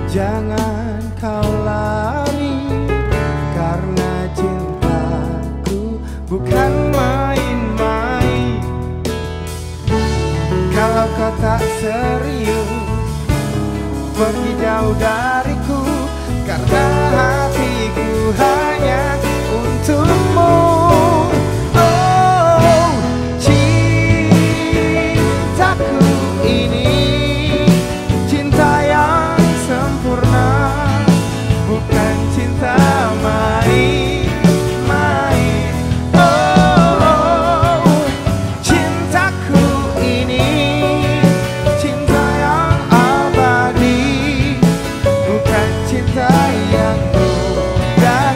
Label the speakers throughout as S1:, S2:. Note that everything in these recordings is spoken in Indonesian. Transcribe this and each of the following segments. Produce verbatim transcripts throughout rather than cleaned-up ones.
S1: Jangan kau lari, karena cintaku bukan main-main. Kalau kau tak serius, pergi jauh dariku, karena hatiku hanya untukmu. Oh, cintaku ini cinta yang sempurna, bukan cinta main-main. Oh, cintaku ini cinta yang abadi, bukan cinta yang mudah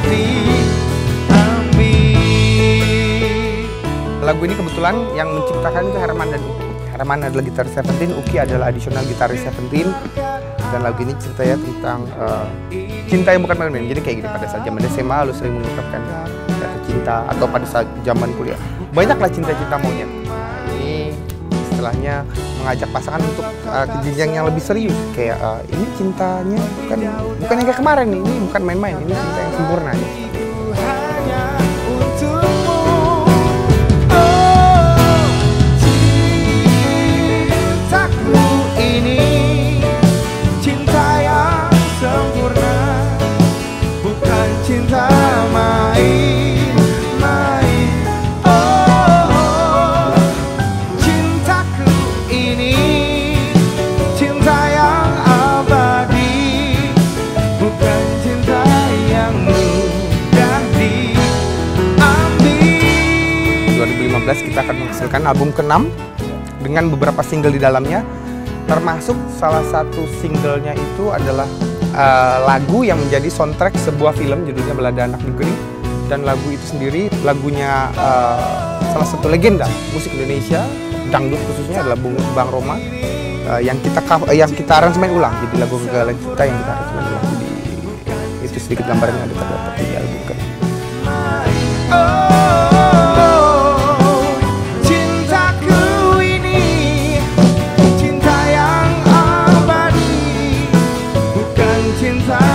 S1: diambil.
S2: Lagu ini kebetulan yang menciptakan itu Herman dan Uki. Herman adalah gitaris Seventeen, Uki adalah additional gitaris Seventeen. Dan lagu ini ceritanya tentang uh, cinta yang bukan main-main. Jadi kayak gini, pada saat zaman S M A lu sering mengungkapkan kata cinta, atau pada saat zaman kuliah banyaklah cinta-cinta monyet. Nah, ini istilahnya mengajak pasangan untuk uh, ke jenjang yang lebih serius. Kayak uh, ini cintanya bukan bukan yang kayak kemarin nih, ini bukan main-main, ini cinta yang sempurna nih.
S1: Hanya untukmu. Oh, cintaku ini cinta yang sempurna, bukan cinta main-main. Oh, cintaku ini cinta yang abadi, bukan cinta yang mudah diambil.
S2: dua ribu lima belas kita akan menghasilkan album keenam dengan beberapa single di dalamnya, termasuk salah satu singlenya itu adalah uh, lagu yang menjadi soundtrack sebuah film judulnya Balada Anak Negeri. Dan lagu itu sendiri lagunya uh, salah satu legenda musik Indonesia, dangdut khususnya, adalah Bung Bang Roma, uh, yang kita uh, yang kita aransemen ulang. Jadi lagu kegagalan kita yang kita aransemen ulang. Jadi itu sedikit gambaran yang ada terdapat di album kan.
S1: Oh, cintaku ini cinta yang abadi, bukan cinta